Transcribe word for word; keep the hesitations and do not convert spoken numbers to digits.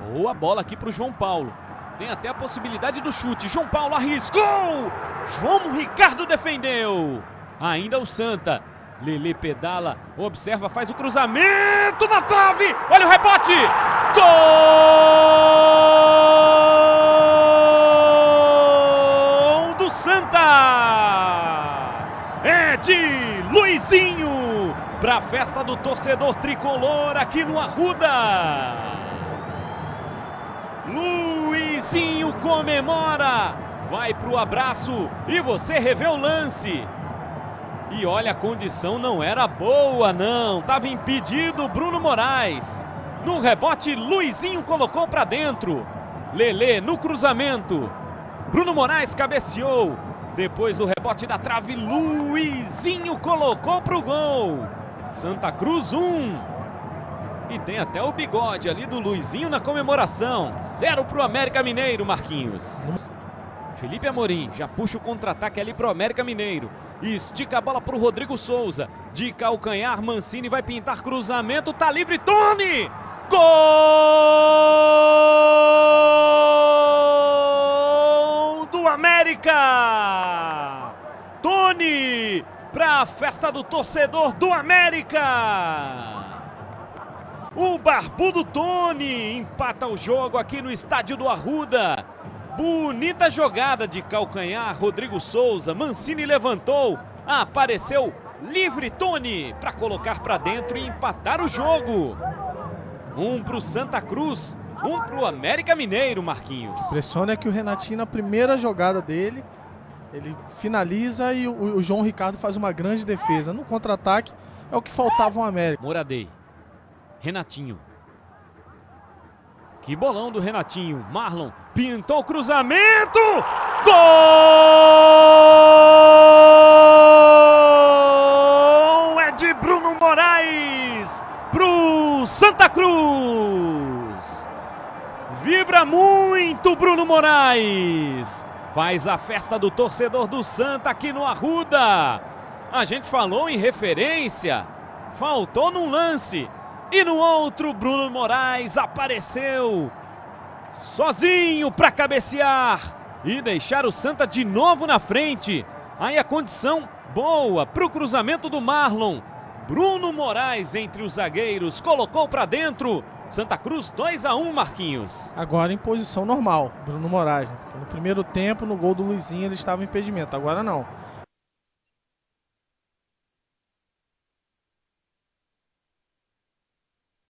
Boa bola aqui para o João Paulo. Tem até a possibilidade do chute. João Paulo arriscou. João Ricardo defendeu. Ainda o Santa. Lelê pedala, observa, faz o cruzamento na trave. Olha o rebote. Gol do Santa. É de Luizinho para a festa do torcedor tricolor aqui no Arruda. Luizinho comemora, vai pro abraço e você revê o lance. E olha, a condição não era boa não, estava impedido Bruno Moraes. No rebote, Luizinho colocou para dentro. Lelê no cruzamento. Bruno Moraes cabeceou. Depois do rebote da trave, Luizinho colocou pro gol. Santa Cruz um. E tem até o bigode ali do Luizinho na comemoração. Zero pro América Mineiro, Marquinhos. Felipe Amorim já puxa o contra-ataque ali pro América Mineiro. Estica a bola pro Rodrigo Souza. De calcanhar, Mancini vai pintar cruzamento. Tá livre, Tony! Gol do América! Tony para a festa do torcedor do América! O barbudo Tony empata o jogo aqui no estádio do Arruda. Bonita jogada de calcanhar, Rodrigo Souza, Mancini levantou, apareceu livre Tony para colocar para dentro e empatar o jogo. Um para o Santa Cruz, um para o América Mineiro, Marquinhos. Impressiona que o Renatinho, na primeira jogada dele, ele finaliza e o, o João Ricardo faz uma grande defesa. No contra-ataque é o que faltava ao América. Moradei, Renatinho. Que bolão do Renatinho. Marlon pintou o cruzamento. Gol! É de Bruno Moraes pro Santa Cruz. Vibra muito Bruno Moraes. Faz a festa do torcedor do Santa aqui no Arruda. A gente falou em referência. Faltou num lance. E no outro, Bruno Moraes apareceu sozinho para cabecear e deixar o Santa de novo na frente. Aí a condição boa para o cruzamento do Marlon. Bruno Moraes entre os zagueiros, colocou para dentro. Santa Cruz dois a um, Marquinhos. Agora em posição normal, Bruno Moraes. Porque no primeiro tempo, no gol do Luizinho, ele estava em impedimento. Agora não.